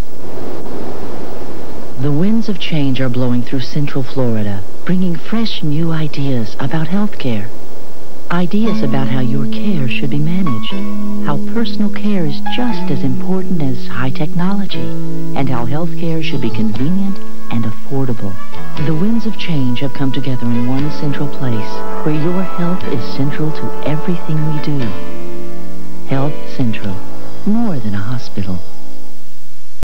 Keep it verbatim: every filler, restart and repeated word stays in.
The winds of change are blowing through Central Florida, bringing fresh new ideas about healthcare. Ideas about how your care should be managed, how personal care is just as important as high technology, and how healthcare should be convenient and affordable. The winds of change have come together in one central place, where your health is central to everything we do. Health Central, more than a hospital.